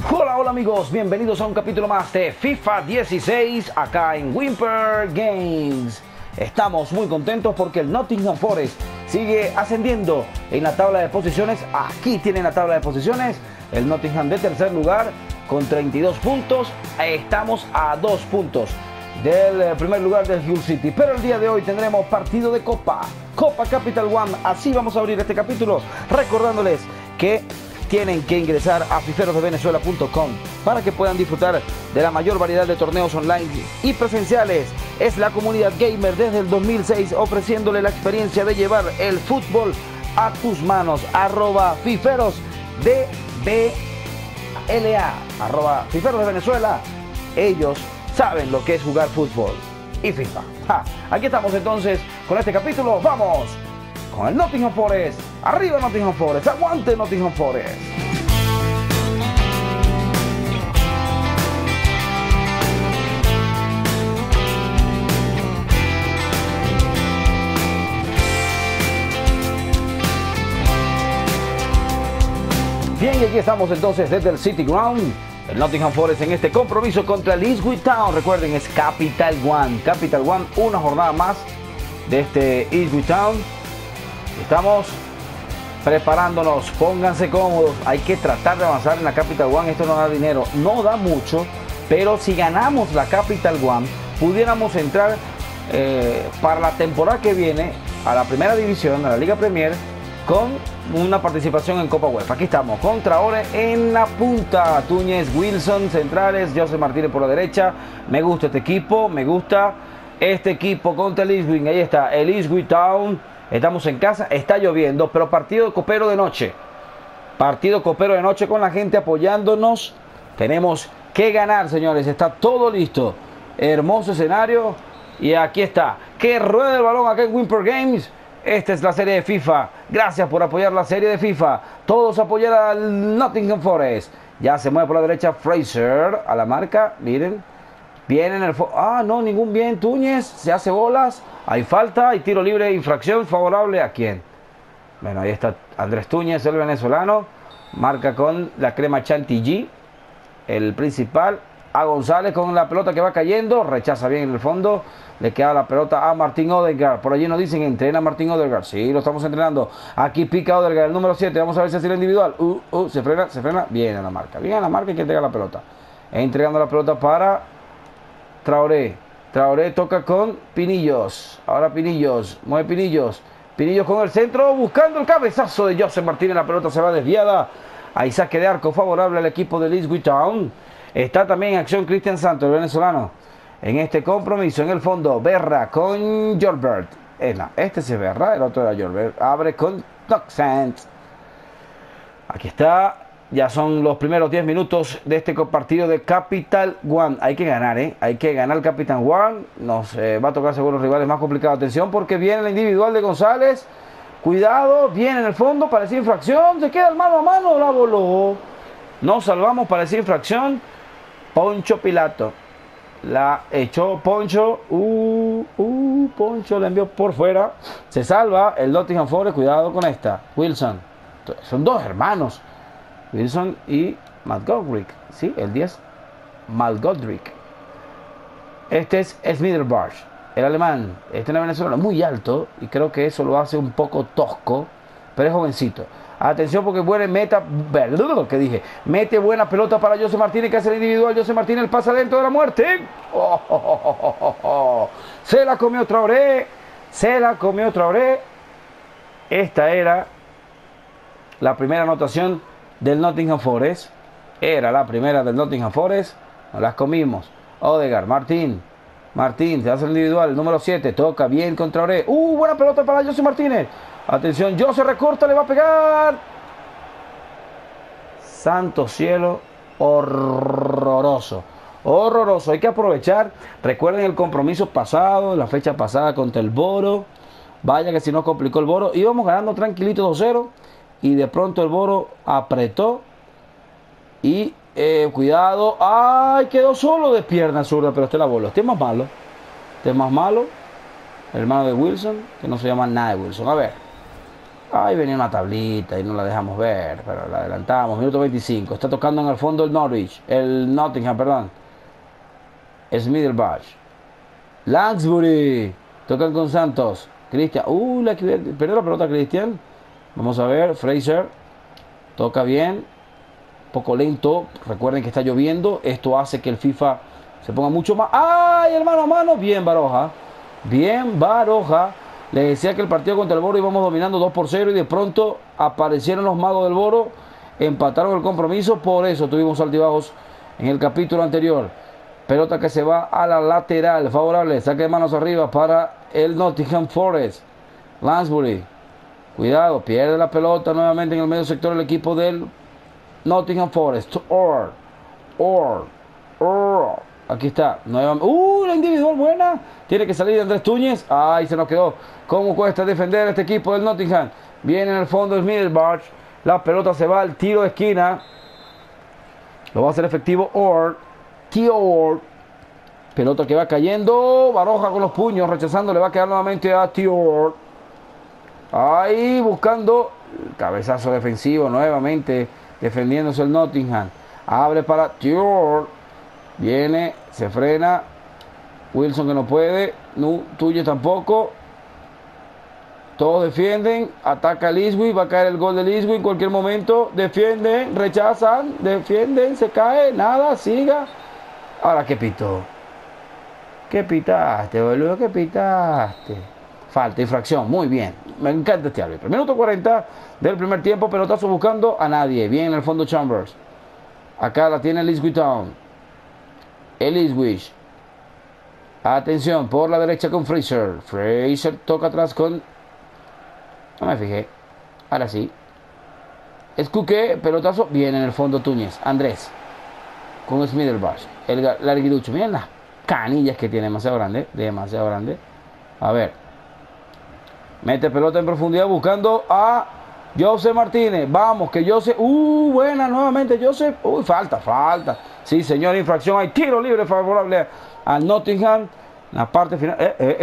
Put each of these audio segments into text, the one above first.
Hola, hola amigos, bienvenidos a un capítulo más de FIFA 16 acá en Whimper Games. Estamos muy contentos porque el Nottingham Forest sigue ascendiendo en la tabla de posiciones. Aquí tienen la tabla de posiciones. El Nottingham de tercer lugar con 32 puntos. Estamos a 2 puntos del primer lugar del Hull City. Pero el día de hoy tendremos partido de Copa Capital One. Así vamos a abrir este capítulo recordándoles que tienen que ingresar a fiferosdevenezuela.com para que puedan disfrutar de la mayor variedad de torneos online y presenciales. Es la comunidad gamer desde el 2006 ofreciéndole la experiencia de llevar el fútbol a tus manos. @fiferosdvla, @fiferosdevenezuela. Ellos saben lo que es jugar fútbol y FIFA. Aquí estamos entonces con este capítulo. Vamos con el Nottingham Forest. Arriba Nottingham Forest, aguante Nottingham Forest. Bien, y aquí estamos entonces desde el City Ground. El Nottingham Forest en este compromiso contra el Ipswich Town. Recuerden, es Capital One. Capital One, una jornada más de este Ipswich Town. Estamos preparándonos, pónganse cómodos. Hay que tratar de avanzar en la Capital One. Esto no da dinero, no da mucho, pero si ganamos la Capital One, pudiéramos entrar para la temporada que viene a la primera división, a la Liga Premier, con una participación en Copa UEFA. Aquí estamos con Traoré en la punta, Túñez, Wilson, centrales, José Martínez por la derecha. Me gusta este equipo, me gusta este equipo contra el Ipswich. Ahí está el Ipswich Town. Estamos en casa, está lloviendo, pero partido copero de noche. Partido copero de noche con la gente apoyándonos. Tenemos que ganar, señores. Está todo listo. Hermoso escenario. Y aquí está. Que ruede el balón acá en Whimper Games. Esta es la serie de FIFA. Gracias por apoyar la serie de FIFA. Todos apoyar al Nottingham Forest. Ya se mueve por la derecha Fraser a la marca. Miren. Viene en el... no, ningún bien. Túñez se hace bolas. Hay falta, hay tiro libre, infracción favorable a quién. Bueno, ahí está Andrés Túñez, el venezolano. Marca con la crema Chantilly, el principal. A González con la pelota que va cayendo. Rechaza bien en el fondo. Le queda la pelota a Martín Odegaard. Por allí nos dicen, entrena Martín Odegaard. Sí, lo estamos entrenando. Aquí pica Odegaard, el número 7. Vamos a ver si es el individual. Se frena. Bien a la marca. Bien a la marca y que entrega la pelota. Entregando la pelota para Traoré. Traoré toca con Pinillos. Ahora Pinillos. Mueve Pinillos. Pinillos con el centro. Buscando el cabezazo de José Martínez. La pelota se va desviada. Hay saque de arco favorable al equipo de Ipswich Town. Está también en acción Cristian Santos, el venezolano. En este compromiso, en el fondo, Berra con Jorbert. Este sí es Berra, el otro era Jorbert. Abre con Toxant. Aquí está. Ya son los primeros 10 minutos de este partido de Capital One. Hay que ganar, hay que ganar el Capital One. Nos va a tocar seguro rivales más complicados. Atención porque viene la individual de González. Cuidado, viene en el fondo, parecía infracción. Se queda el mano a mano, la voló. Nos salvamos, parecía infracción. Poncho Pilato. La echó Poncho. Poncho la envió por fuera. Se salva el Nottingham Forest. Cuidado con esta. Wilson. Son dos hermanos. Wilson y McGoldrick, ¿sí? El 10, McGoldrick. Este es Smithers, el alemán. Este es venezolano, muy alto. Y creo que eso lo hace un poco tosco. Pero es jovencito. Atención porque buena meta. Lo que dije. Mete buena pelota para José Martínez, que hace el individual. José Martínez pasa dentro de la muerte. Se la comió Traoré. Esta era la primera anotación del Nottingham Forest. Era la primera del Nottingham Forest. Nos las comimos. Odegaard, Martín, se hace el individual, el número 7. Toca bien contra Traoré. Buena pelota para José Martínez. Atención, José recorta, le va a pegar. Santo cielo. Horroroso. Hay que aprovechar. Recuerden el compromiso pasado, la fecha pasada contra el Boro. Vaya que si no complicó el Boro. Íbamos ganando tranquilito 2-0. Y de pronto el Boro apretó. Y cuidado. ¡Ay! Quedó solo de pierna zurda. Pero este la voló. Este es más malo. El hermano de Wilson. Que no se llama nada de Wilson. A ver. Ahí venía una tablita y no la dejamos ver, pero la adelantamos. Minuto 25. Está tocando en el fondo el Norwich. El Nottingham, perdón. Es Middlebach. Lansbury. Tocan con Santos. Cristian. Perdió la pelota Cristian. Vamos a ver. Fraser. Toca bien. Poco lento. Recuerden que está lloviendo. Esto hace que el FIFA se ponga mucho más. ¡Ay, hermano a mano! Bien, Baroja. Bien, Baroja. Les decía que el partido contra el Boro íbamos dominando 2-0 y de pronto aparecieron los magos del Boro, empataron el compromiso, por eso tuvimos altibajos en el capítulo anterior. Pelota que se va a la lateral, favorable, saque de manos arriba para el Nottingham Forest. Lansbury, cuidado, pierde la pelota nuevamente en el medio sector el equipo del Nottingham Forest. Aquí está, nuevamente. La individual buena. Tiene que salir Andrés Túñez. Ay, se nos quedó. ¿Cómo cuesta defender a este equipo del Nottingham? Viene en el fondo el Middlebach. La pelota se va al tiro de esquina. Lo va a hacer efectivo Tío Ord. Pelota que va cayendo. Baroja con los puños, rechazando. Le va a quedar nuevamente a Tío Ord. Ahí buscando el cabezazo defensivo nuevamente. Defendiéndose el Nottingham. Abre para Tío Ord. Viene, se frena. Wilson que no puede. No, Tuyo tampoco. Todos defienden. Ataca Liswi. Va a caer el gol de Liswi en cualquier momento. Defienden, rechazan, defienden, se cae. Nada, siga. Ahora, ¿qué pitó? ¿Qué pitaste, boludo? ¿Qué pitaste? Falta, infracción. Muy bien. Me encanta este árbitro. Minuto 40 del primer tiempo. Pelotazo buscando a nadie. Bien en el fondo Chambers. Acá la tiene Ipswich Town. El Ipswich. Atención, por la derecha con Fraser. Fraser toca atrás con... No me fijé. Ahora sí. Escuque, pelotazo. Bien en el fondo Túñez. Andrés. Con Middlebach. El larguirucho. Miren las canillas que tiene. Demasiado grande. Demasiado grande. A ver. Mete pelota en profundidad buscando a José Martínez. Vamos, que José... buena nuevamente José. Falta. Sí, señor, infracción. Hay tiro libre favorable al Nottingham. La parte final.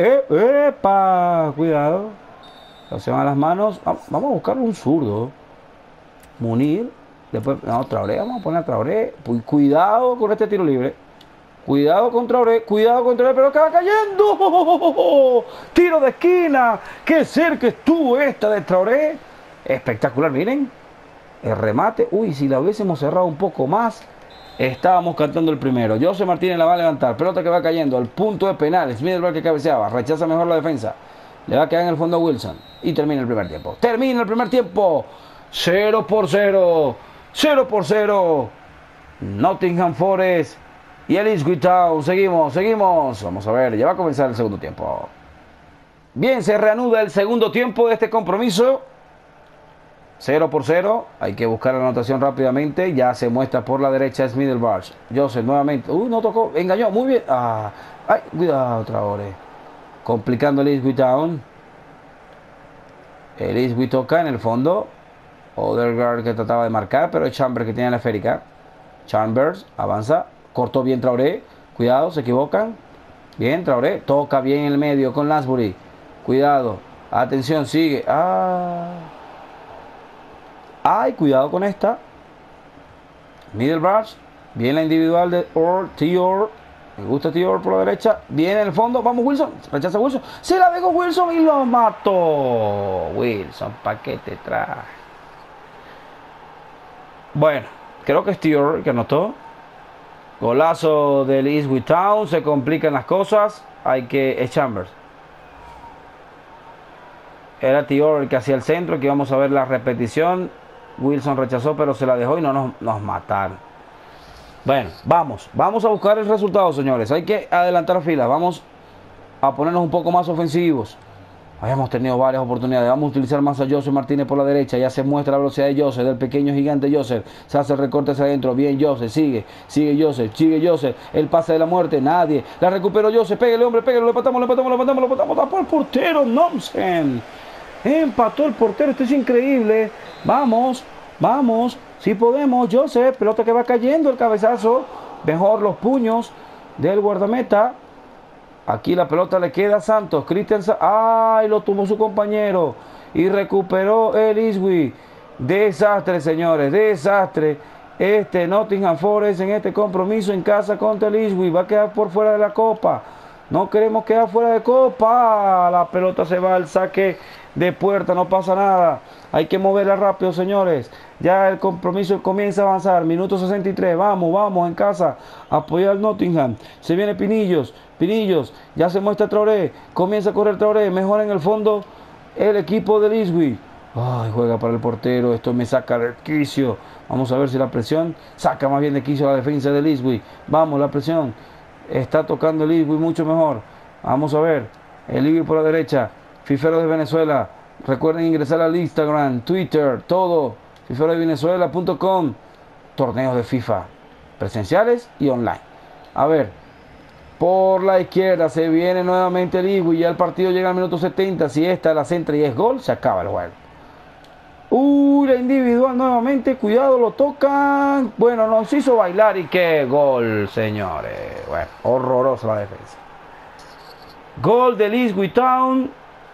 ¡Epa! Cuidado. Se van las manos. Vamos a buscar un zurdo. Munir. Después, Traoré. Vamos a poner a Traoré. Cuidado con este tiro libre. Cuidado con Traoré. Pero acaba cayendo. Tiro de esquina. Qué cerca estuvo esta de Traoré. Espectacular, miren. El remate. Si la hubiésemos cerrado un poco más. Estábamos cantando el primero. José Martínez la va a levantar. Pelota que va cayendo al punto de penales. Middlebach que cabeceaba. Rechaza mejor la defensa. Le va a quedar en el fondo a Wilson. Y termina el primer tiempo. 0-0. 0-0. Nottingham Forest y el Ipswich Town. Seguimos. Vamos a ver. Ya va a comenzar el segundo tiempo. Bien, se reanuda el segundo tiempo de este compromiso. 0-0. Hay que buscar la anotación rápidamente. Ya se muestra por la derecha es Middlebach. Joseph nuevamente. No tocó. Engañó. Muy bien. Cuidado, Traoré. Complicando el Ipswich Town. El Ipswich toca en el fondo. Odegaard que trataba de marcar, pero es Chambers que tiene la esférica. Chambers avanza. Cortó bien Traoré. Cuidado, se equivocan. Bien, Traoré. Toca bien en el medio con Lansbury. Cuidado. Atención, sigue. Cuidado con esta. Middlebach. Bien la individual de T.O.R. Me gusta T.O.R. por la derecha. Bien en el fondo. Vamos, Wilson. Rechaza Wilson. Se la pegó Wilson y lo mató. Wilson, ¿para qué te trae? Bueno, creo que es T.O.R. que anotó. Golazo del Ipswich Town. Se complican las cosas. Es Chambers. Era T.O.R. el que hacía el centro. Aquí vamos a ver la repetición. Wilson rechazó, pero se la dejó y no nos mataron. Bueno, vamos a buscar el resultado, señores. Hay que adelantar filas. Vamos a ponernos un poco más ofensivos. Habíamos tenido varias oportunidades. Vamos a utilizar más a Joseph Martínez por la derecha. Ya se muestra la velocidad de Joseph, del pequeño gigante Joseph. Se hace el recorte hacia adentro. Bien Joseph, sigue Joseph. El pase de la muerte, nadie. La recuperó Joseph, pégale hombre, lo empatamos. Tapó el portero, Nomsen. Empató el portero, esto es increíble. Vamos. Si podemos, Joseph. Pelota que va cayendo, el cabezazo. Mejor los puños del guardameta. Aquí la pelota le queda a Santos. Cristian. Lo tuvo su compañero. y recuperó el Ipswich. Desastre, señores, desastre. Este Nottingham Forest en este compromiso en casa contra el Ipswich va a quedar por fuera de la Copa. No queremos quedar fuera de Copa. La pelota se va al saque de puerta, no pasa nada. Hay que moverla rápido, señores. Ya el compromiso comienza a avanzar. Minuto 63. Vamos, vamos en casa. Apoyar al Nottingham. Se viene Pinillos. Pinillos. Ya se muestra Traoré. Comienza a correr Traoré. Mejora en el fondo el equipo del Ipswich. Ay, juega para el portero. Esto me saca del quicio. Vamos a ver si la presión saca más bien de quicio la defensa del Ipswich. Vamos, la presión. Está tocando el Ipswich mucho mejor. Vamos a ver. El Ipswich por la derecha. Fiferos de Venezuela. Recuerden ingresar al Instagram, Twitter, todo. fiferosdevenezuela.com. Torneos de FIFA. Presenciales y online. A ver. Por la izquierda se viene nuevamente el Ipswich. Ya el partido llega al minuto 70. Si esta la centra y es gol, se acaba el juego. La individual nuevamente, cuidado, lo tocan. Bueno, nos hizo bailar y qué gol, señores. Bueno, horrorosa la defensa. Gol del Ipswich Town.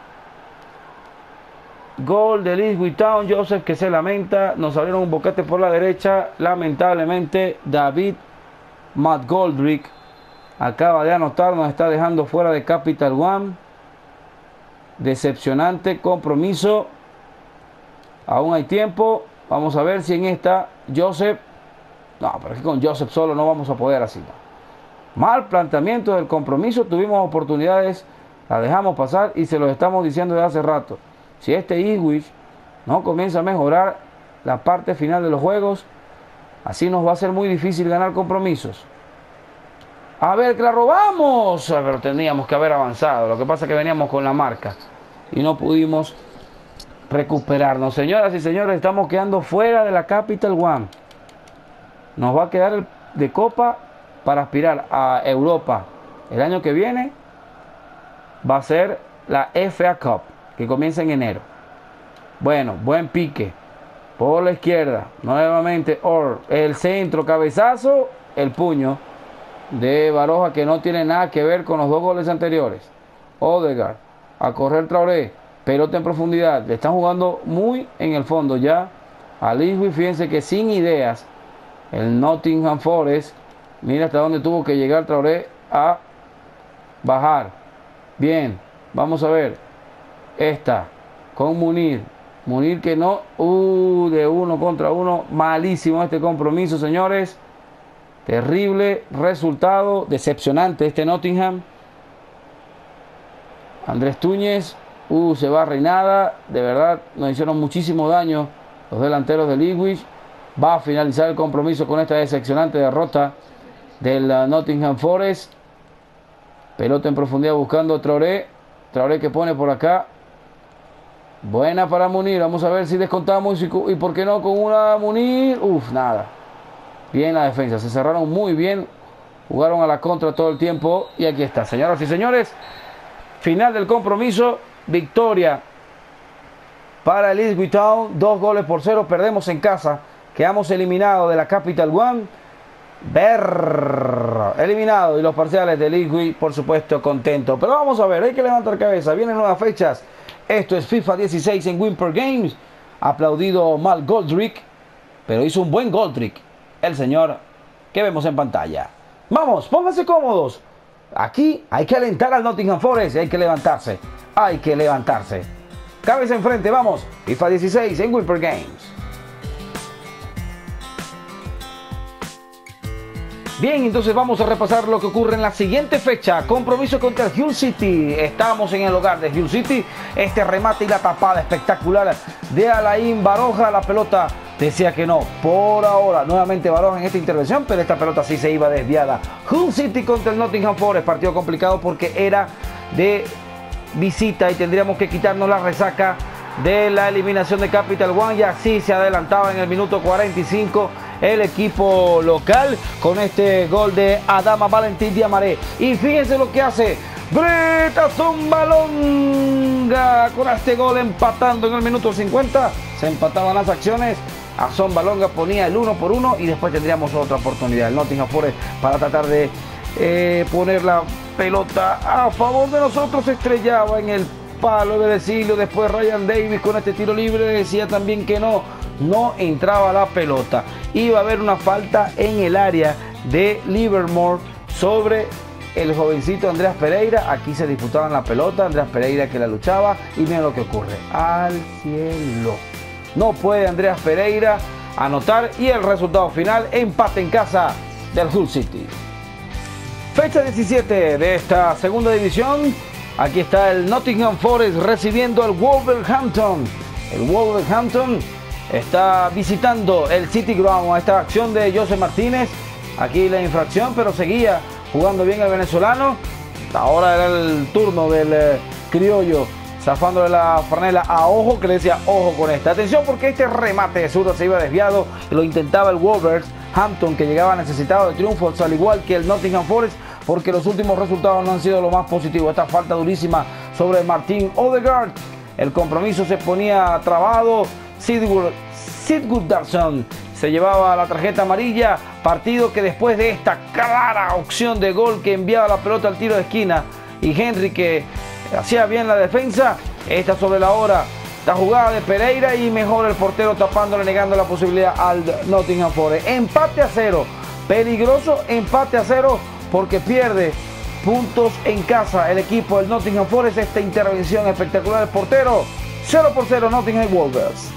Gol del Ipswich Town. Joseph que se lamenta. Nos abrieron un boquete por la derecha. Lamentablemente, David McGoldrick acaba de anotar. Nos está dejando fuera de Capital One. Decepcionante compromiso. Aún hay tiempo. Vamos a ver si en esta Joseph. No, pero es que con Joseph solo no vamos a poder así. ¿No? Mal planteamiento del compromiso. Tuvimos oportunidades. La dejamos pasar y se los estamos diciendo desde hace rato. Si este Ipswich no comienza a mejorar la parte final de los juegos, así nos va a ser muy difícil ganar compromisos. A ver, que la robamos. Pero tendríamos que haber avanzado. Lo que pasa es que veníamos con la marca y no pudimos recuperarnos. Señoras y señores, estamos quedando fuera de la Capital One. Nos va a quedar de Copa para aspirar a Europa. El año que viene va a ser la FA Cup, que comienza en enero. Bueno, buen pique por la izquierda. Nuevamente el centro, cabezazo, el puño de Baroja, que no tiene nada que ver con los dos goles anteriores. Odegaard a correr Traoré. Pelota en profundidad. Le están jugando muy en el fondo ya al Ipswich. Fíjense que sin ideas el Nottingham Forest. Mira hasta dónde tuvo que llegar Traoré a bajar. Bien, vamos a ver. Esta con Munir. Munir que no. De 1 contra 1. Malísimo este compromiso, señores. Terrible resultado. Decepcionante este Nottingham. Andrés Túñez. Se va Reinada. De verdad nos hicieron muchísimo daño los delanteros del Ipswich. Va a finalizar el compromiso con esta decepcionante derrota del Nottingham Forest. Pelota en profundidad buscando a Traoré. Traoré que pone por acá. Buena para Munir. Vamos a ver si descontamos y por qué no con una Munir. Nada. Bien la defensa. Se cerraron muy bien. Jugaron a la contra todo el tiempo. Y aquí está, señoras y señores. Final del compromiso. Victoria para el Ipswich Town. 2-0. Perdemos en casa. Quedamos eliminados de la Capital One. Eliminado. Y los parciales del Ipswich, por supuesto, contentos. Pero vamos a ver. Hay que levantar cabeza. Vienen nuevas fechas. Esto es FIFA 16 en Whimper Games. Aplaudido Mal Goldrick. Pero hizo un buen Goldrick el señor que vemos en pantalla. Vamos, pónganse cómodos. Aquí hay que alentar al Nottingham Forest y hay que levantarse. Hay que levantarse. Cabeza enfrente, vamos. FIFA 16 en Whimper Games. Bien, entonces vamos a repasar lo que ocurre en la siguiente fecha. Compromiso contra el Hull City. Estamos en el hogar de Hull City. Este remate y la tapada espectacular de Alain Baroja. La pelota decía que no. Por ahora, nuevamente Baroja en esta intervención, pero esta pelota sí se iba desviada. Hull City contra el Nottingham Forest. Partido complicado porque era de visita y tendríamos que quitarnos la resaca de la eliminación de Capital One. Y así se adelantaba en el minuto 45 el equipo local con este gol de Adama Valentín Diamaré. Y fíjense lo que hace Britta Zombalonga con este gol, empatando en el minuto 50. Se empataban las acciones. A Zombalonga ponía el 1-1 y después tendríamos otra oportunidad. El Nottingham Forest para tratar de poner la pelota a favor de nosotros. Se estrellaba en el palo de Becilio, después Ryan Davis con este tiro libre decía también que no entraba la pelota. Iba a haber una falta en el área de Livermore sobre el jovencito Andreas Pereira. Aquí se disputaban la pelota, Andreas Pereira que la luchaba, y miren lo que ocurre, al cielo. No puede Andreas Pereira anotar, y el resultado final, empate en casa del Hull City. Fecha 17 de esta segunda división. Aquí está el Nottingham Forest recibiendo al Wolverhampton. El Wolverhampton está visitando el City Ground. A esta acción de José Martínez. Aquí la infracción, pero seguía jugando bien el venezolano. Ahora era el turno del criollo, zafándole la franela a Ojo, que le decía ojo con esta. Atención, porque este remate de zurda se iba desviado y lo intentaba el Wolverhampton, que llegaba necesitado de triunfos, al igual que el Nottingham Forest, porque los últimos resultados no han sido lo más positivos. Esta falta durísima sobre Martin Odegaard. El compromiso se ponía trabado. Sigurdsson se llevaba la tarjeta amarilla. Partido que después de esta clara opción de gol que enviaba la pelota al tiro de esquina, y Henry que hacía bien la defensa, esta sobre la hora, la jugada de Pereira, y mejor el portero tapándole, negando la posibilidad al Nottingham Forest. Empate a 0. Peligroso empate a 0, porque pierde puntos en casa el equipo del Nottingham Forest. Esta intervención espectacular del portero. 0-0 Nottingham Wolves.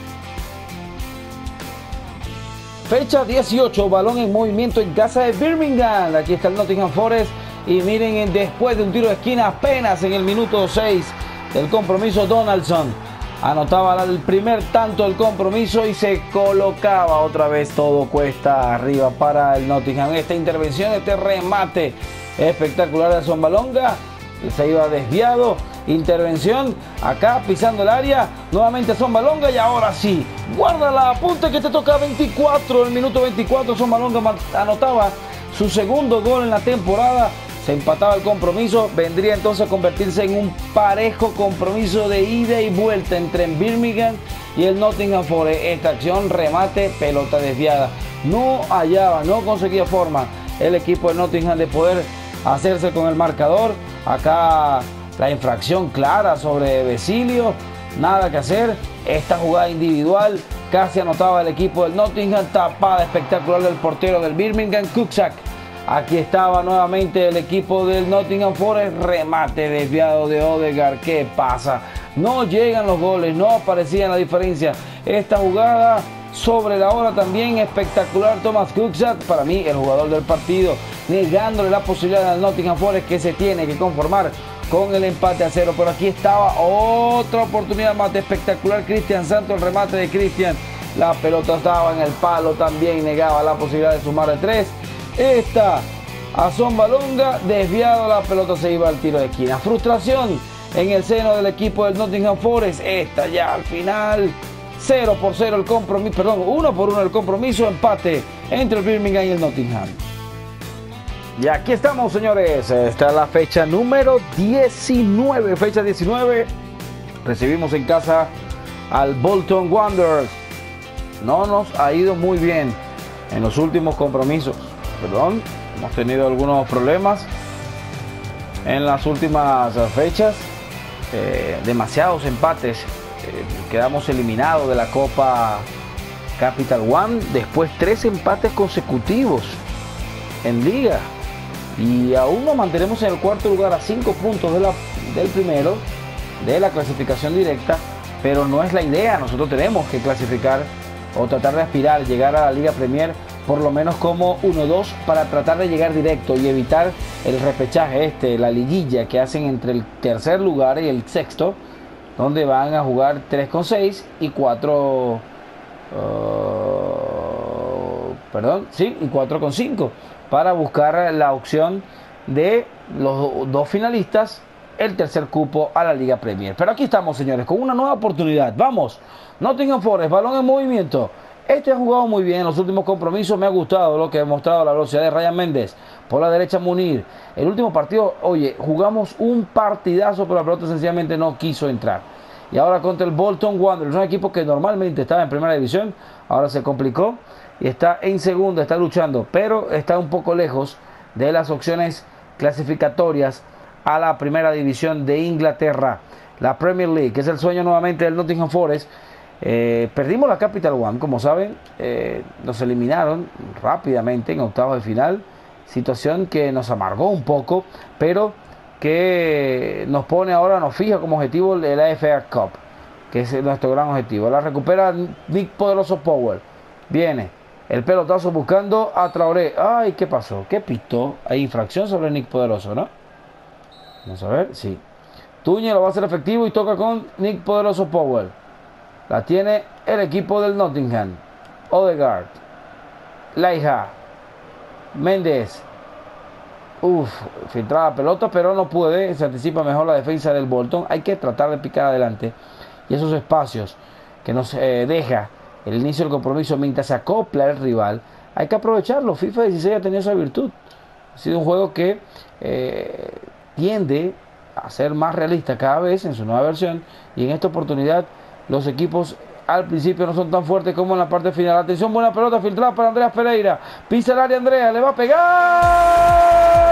Fecha 18, balón en movimiento en casa de Birmingham. Aquí está el Nottingham Forest, y miren, después de un tiro de esquina apenas en el minuto 6 del compromiso, Donaldson anotaba el primer tanto del compromiso y se colocaba otra vez todo cuesta arriba para el Nottingham. Esta intervención, este remate espectacular de Zombalonga, se iba desviado. Intervención acá pisando el área, nuevamente Zombalonga, y ahora sí, guarda la apunte que te toca 24, el minuto 24 Zombalonga anotaba su segundo gol en la temporada. Se empataba el compromiso, vendría entonces a convertirse en un parejo compromiso de ida y vuelta entre Birmingham y el Nottingham Forest. Esta acción, remate, pelota desviada. No hallaba, no conseguía forma el equipo de Nottingham de poder hacerse con el marcador. Acá la infracción clara sobre Becilio, nada que hacer. Esta jugada individual, casi anotaba el equipo del Nottingham, tapada espectacular del portero del Birmingham, Cusack. Aquí estaba nuevamente el equipo del Nottingham Forest, remate desviado de Odegaard. ¿Qué pasa? No llegan los goles, no aparecían la diferencia. Esta jugada sobre la hora también espectacular, Thomas Cusack, para mí el jugador del partido, negándole la posibilidad al Nottingham Forest, que se tiene que conformar con el empate a 0. Pero aquí estaba otra oportunidad más espectacular, Cristian Santos, el remate de Cristian. La pelota estaba en el palo también, negaba la posibilidad de sumar el 3. Esta a Zombalonga, desviado, la pelota se iba al tiro de esquina. Frustración en el seno del equipo del Nottingham Forest. Esta ya al final, 0-0 el compromiso, perdón, 1-1 el compromiso, empate entre el Birmingham y el Nottingham. Y aquí estamos, señores. Esta es la fecha número 19. Fecha 19. Recibimos en casa al Bolton Wanderers. No nos ha ido muy bien en los últimos compromisos. Hemos tenido algunos problemas en las últimas fechas. Demasiados empates. Quedamos eliminados de la Copa Capital One. Después 3 empates consecutivos en Liga. Y aún nos mantenemos en el cuarto lugar a 5 puntos del primero, de la clasificación directa, pero no es la idea. Nosotros tenemos que clasificar o tratar de aspirar, llegar a la Liga Premier, por lo menos como 1-2, para tratar de llegar directo y evitar el repechaje, la liguilla que hacen entre el tercer lugar y el sexto, donde van a jugar 3 con 6 y 4 con 5. Para buscar la opción de los 2 finalistas, el tercer cupo a la Liga Premier. Pero aquí estamos, señores, con una nueva oportunidad. Vamos, Nottingham Forest, balón en movimiento. Este ha jugado muy bien en los últimos compromisos. Me ha gustado lo que ha mostrado, la velocidad de Ryan Méndez. Por la derecha, Munir. El último partido, oye, jugamos un partidazo, pero la pelota sencillamente no quiso entrar. Y ahora contra el Bolton Wanderers, un equipo que normalmente estaba en primera división, ahora se complicó y está en segunda, está luchando, pero está un poco lejos de las opciones clasificatorias a la primera división de Inglaterra. la Premier League, que es el sueño nuevamente del Nottingham Forest. Perdimos la Capital One, como saben, nos eliminaron rápidamente en octavos de final, situación que nos amargó un poco, pero que nos pone ahora, nos fija como objetivo la FA Cup, que es nuestro gran objetivo. La recupera Nick Poderoso Powell, viene el pelotazo buscando a Traoré. Ay, ¿qué pasó? ¿Qué pitó? Hay infracción sobre Nick Poderoso, ¿no? Vamos a ver, sí. Tuñe lo va a hacer efectivo y toca con Nick Poderoso Powell. La tiene el equipo del Nottingham. Odegaard. Laija. Méndez. Filtrada la pelota, pero no puede. Se anticipa mejor la defensa del Bolton. Hay que tratar de picar adelante. Y esos espacios que nos deja el inicio del compromiso mientras se acopla el rival, hay que aprovecharlo. FIFA 16 ha tenido esa virtud. Ha sido un juego que tiende a ser más realista cada vez en su nueva versión. Y en esta oportunidad los equipos al principio no son tan fuertes como en la parte final. Atención, buena pelota filtrada para Andreas Pereira. Pisa el área Andrea, le va a pegar.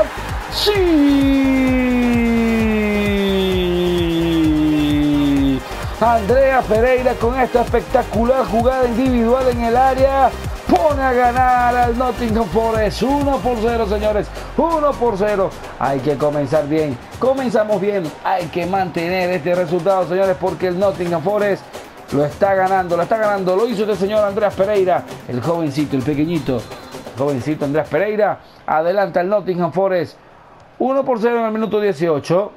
¡Sí! Andrea Pereira con esta espectacular jugada individual en el área pone a ganar al Nottingham Forest. 1-0, señores. 1-0. Hay que comenzar bien. Comenzamos bien. Hay que mantener este resultado, señores, porque el Nottingham Forest lo está ganando. Lo hizo este señor Andreas Pereira. El jovencito, el pequeñito. El jovencito Andreas Pereira. Adelanta el Nottingham Forest. 1-0 en el minuto 18.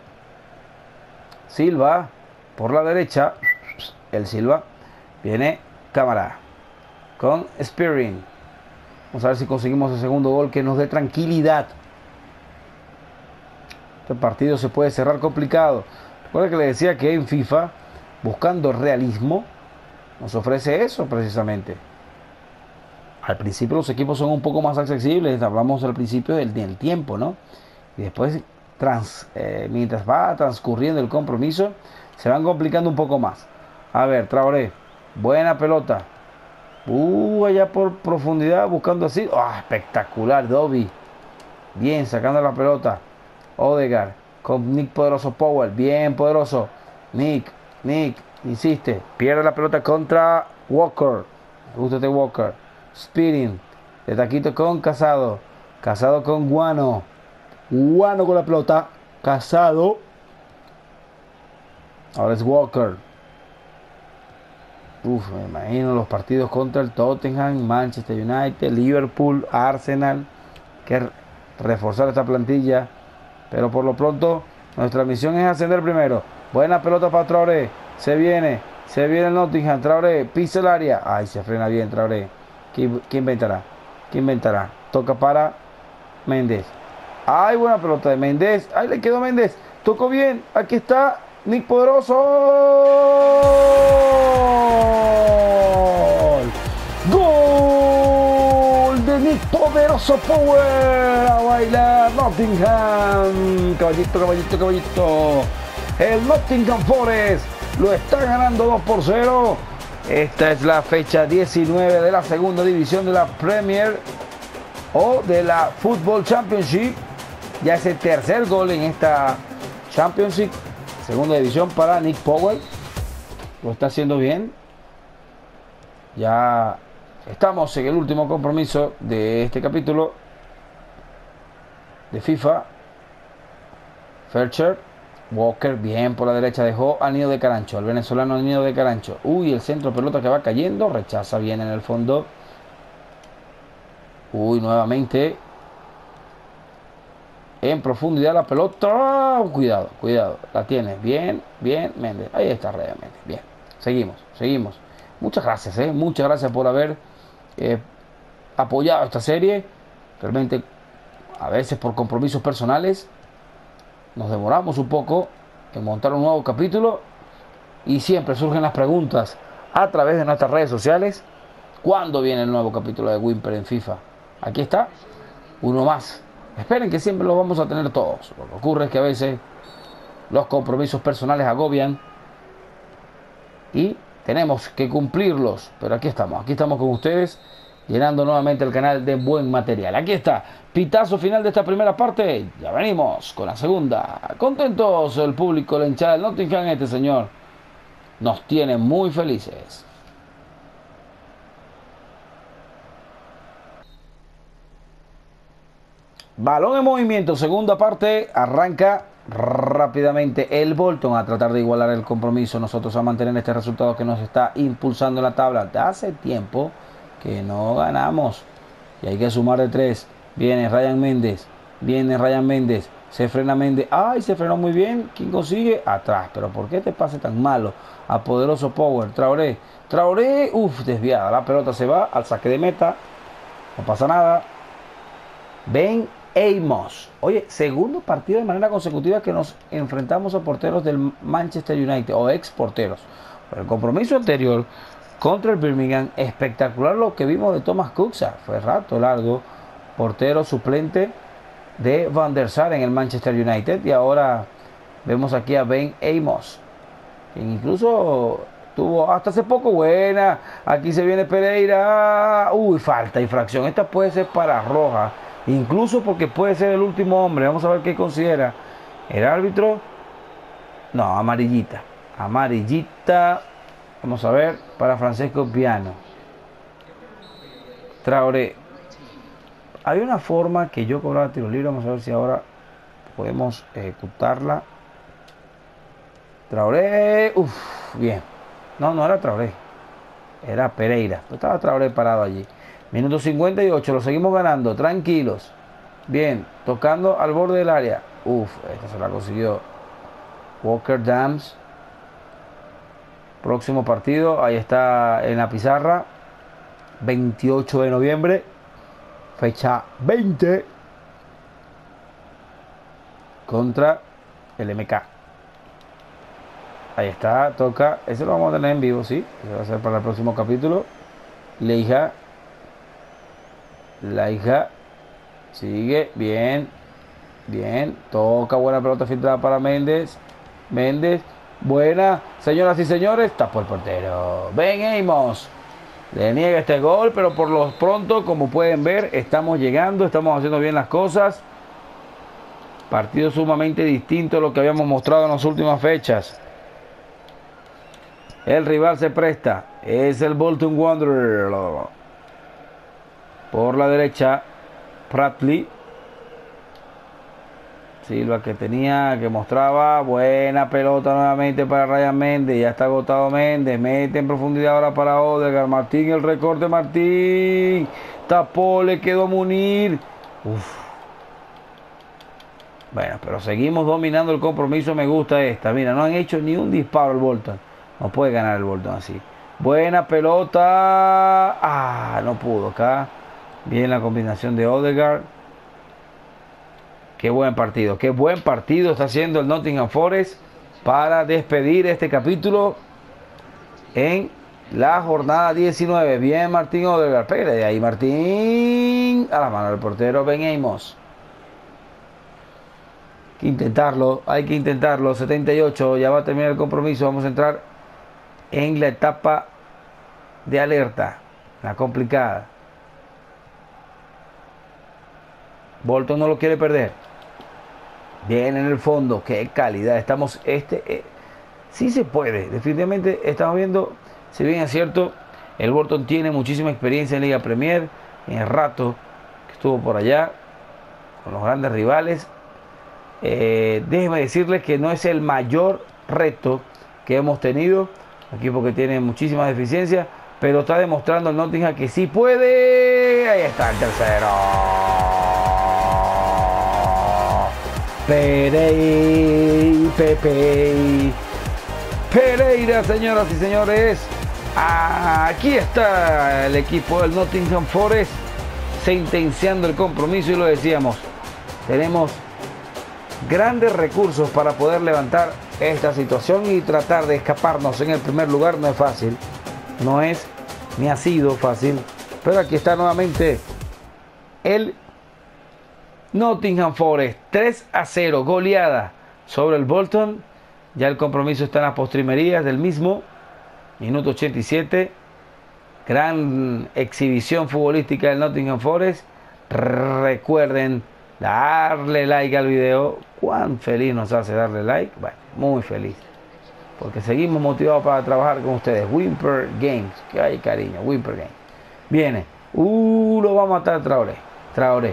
Silva por la derecha. El Silva. Viene Cámara con Spearing. Vamos a ver si conseguimos el segundo gol que nos dé tranquilidad. Este partido se puede cerrar complicado. Recuerda que le decía que en FIFA, buscando realismo, nos ofrece eso precisamente. Al principio los equipos son un poco más accesibles. Hablamos al principio del tiempo, ¿no? Y después, mientras va transcurriendo el compromiso, se van complicando un poco más. A ver, Traoré. Buena pelota. Allá por profundidad buscando así. Espectacular, Dobby. Bien, sacando la pelota. Odegaard con Nick Poderoso Powell. Bien poderoso. Nick, insiste. Pierde la pelota contra Walker. Gusta Walker. Speeding. De taquito con Casado. Casado con Guano. Guano con la pelota. Casado. Ahora es Walker. Me imagino los partidos contra el Tottenham, Manchester United, Liverpool, Arsenal. Que reforzar esta plantilla. Pero por lo pronto, nuestra misión es ascender primero. Buena pelota para Traoré. Se viene el Nottingham. Traoré pisa el área. Ay, se frena bien Traoré. ¿Qué inventará? Toca para Méndez. Ay, buena pelota de Méndez. Ay, le quedó Méndez. Tocó bien. Aquí está Nick Poderoso. ¡Gol de Nick Poderoso Power! A bailar Nottingham. Caballito. El Nottingham Forest lo está ganando 2-0. Esta es la fecha 19 de la segunda división de la Premier o de la Football Championship. Ya es el tercer gol en esta Championship, segunda división para Nick Powell. Lo está haciendo bien. Ya estamos en el último compromiso de este capítulo de FIFA. Felcher, Walker, bien por la derecha, dejó a Nido de Carancho, el venezolano Nido de Carancho. El centro pelota que va cayendo, rechaza bien en el fondo. Nuevamente en profundidad la pelota. Cuidado, la tiene bien, Méndez. Ahí está realmente, bien. Seguimos. Muchas gracias por haber apoyado esta serie. Realmente, a veces por compromisos personales, nos demoramos un poco en montar un nuevo capítulo. Y siempre surgen las preguntas a través de nuestras redes sociales. ¿Cuándo viene el nuevo capítulo de Wimper en FIFA? Aquí está, uno más. Esperen que siempre los vamos a tener todos. Lo que ocurre es que a veces los compromisos personales agobian y tenemos que cumplirlos. Pero aquí estamos con ustedes llenando nuevamente el canal de buen material. Aquí está, pitazo final de esta primera parte. Ya venimos con la segunda. Contentos el público, la hinchada del Nottingham. Este señor nos tiene muy felices. Balón en movimiento, segunda parte, arranca rápidamente el Bolton a tratar de igualar el compromiso. Nosotros a mantener este resultado que nos está impulsando en la tabla. De hace tiempo que no ganamos y hay que sumar de 3. Viene Ryan Méndez, se frena Méndez, ay, se frenó muy bien. ¿Quién consigue? Atrás. Pero ¿por qué te pase tan malo? A poderoso Power, Traoré, desviada, la pelota se va al saque de meta, no pasa nada. Ben Amos. Oye, segundo partido de manera consecutiva que nos enfrentamos a porteros del Manchester United o ex porteros. Pero el compromiso anterior contra el Birmingham, espectacular lo que vimos de Thomas Kuksar. Fue rato largo, portero suplente de Van der Sar en el Manchester United. Y ahora vemos aquí a Ben Amos, que incluso tuvo hasta hace poco buena. Aquí se viene Pereira. Uy, falta, infracción. Esta puede ser para roja. Incluso porque puede ser el último hombre. Vamos a ver qué considera el árbitro. No, amarillita. Amarillita. Vamos a ver para Francesco Piano. Traoré. Hay una forma que yo cobraba tiro libre. Vamos a ver si ahora podemos ejecutarla. Traoré. Bien. No era Traoré. Era Pereira. Estaba Traoré parado allí. Minuto 58, lo seguimos ganando, tranquilos. Bien, tocando al borde del área. Esta se la consiguió Walker Dams. Próximo partido, ahí está en la pizarra. 28 de noviembre. Fecha 20. Contra el MK. Ahí está, toca. Ese lo vamos a tener en vivo, sí. Ese va a ser para el próximo capítulo. La hija sigue, bien, toca, buena pelota filtrada para Méndez, buena, señoras y señores, tapó el portero. Ben Amos le niega este gol, pero por lo pronto, como pueden ver, estamos llegando, estamos haciendo bien las cosas. Partido sumamente distinto a lo que habíamos mostrado en las últimas fechas. El rival se presta, es el Bolton Wanderers. Por la derecha, Pratley. Silva que mostraba. Buena pelota nuevamente para Ryan Méndez. Ya está agotado Méndez. Mete en profundidad ahora para Odegaard. Martín, el recorte Martín. Tapó, le quedó Munir. Bueno, pero seguimos dominando el compromiso. Me gusta esta. Mira, no han hecho ni un disparo el Bolton. No puede ganar el Bolton así. Buena pelota. No pudo acá. Bien la combinación de Odegaard. Qué buen partido está haciendo el Nottingham Forest para despedir este capítulo en la jornada 19. Bien Martín Odegaard, pégale de ahí Martín, a la mano del portero Ben Amos. Hay que intentarlo, 78, ya va a terminar el compromiso, vamos a entrar en la etapa de alerta, la complicada. Bolton no lo quiere perder. Bien en el fondo, qué calidad. Estamos, sí se puede. Definitivamente estamos viendo, si bien es cierto, el Bolton tiene muchísima experiencia en Liga Premier. En el rato que estuvo por allá con los grandes rivales. Déjeme decirles que no es el mayor reto que hemos tenido. Equipo que tiene muchísimas deficiencias, pero está demostrando el Nottingham que sí puede. Ahí está el tercero. Pereira, señoras y señores. Aquí está el equipo del Nottingham Forest sentenciando el compromiso, y lo decíamos, tenemos grandes recursos para poder levantar esta situación y tratar de escaparnos en el primer lugar. No es fácil, no es ni ha sido fácil, pero aquí está nuevamente el Nottingham Forest, 3-0, goleada sobre el Bolton. Ya el compromiso está en las postrimerías del mismo. Minuto 87. gran exhibición futbolística del Nottingham Forest. Recuerden darle like al video. Cuán feliz nos hace darle like. Bueno, muy feliz, porque seguimos motivados para trabajar con ustedes. Whimper Games, que hay cariño. Whimper Games viene. Lo va a matar Traoré.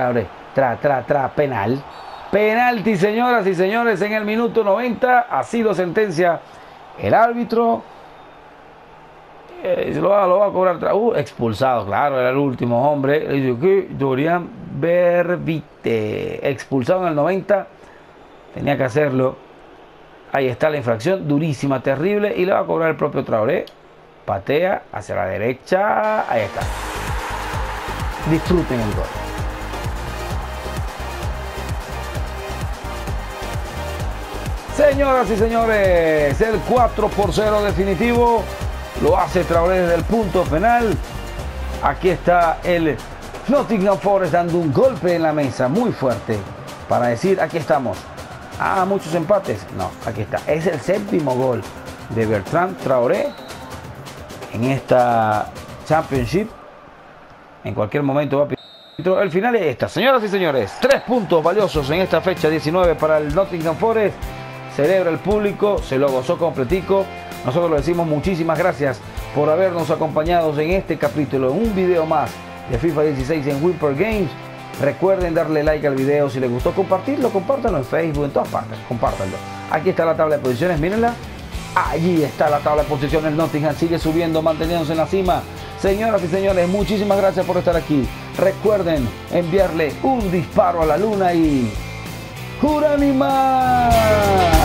Penal. Penalti, señoras y señores, en el minuto 90. Así lo sentencia el árbitro. Lo va a cobrar. Expulsado, claro, era el último hombre. Dorian Berbite, expulsado en el 90. Tenía que hacerlo. Ahí está la infracción, durísima, terrible. Y le va a cobrar el propio Traoré. Patea hacia la derecha. Ahí está. Disfruten el gol. Señoras y señores, el 4-0 definitivo lo hace Traoré desde el punto penal. Aquí está el Nottingham Forest dando un golpe en la mesa muy fuerte para decir: aquí estamos. Muchos empates. No, aquí está. Es el 7º gol de Bertrand Traoré en esta Championship. En cualquier momento va a... El final es esta, señoras y señores. 3 puntos valiosos en esta fecha 19 para el Nottingham Forest. Celebra el público, se lo gozó completico. Nosotros le decimos muchísimas gracias por habernos acompañado en este capítulo, en un video más de FIFA 16 en Whimper Games. Recuerden darle like al video, si les gustó compartirlo, compártanlo en Facebook, en todas partes, compártanlo. Aquí está la tabla de posiciones, mírenla. Allí está la tabla de posiciones. Nottingham sigue subiendo, manteniéndose en la cima. Señoras y señores, muchísimas gracias por estar aquí. Recuerden enviarle un disparo a la luna y... ¡Jura animal!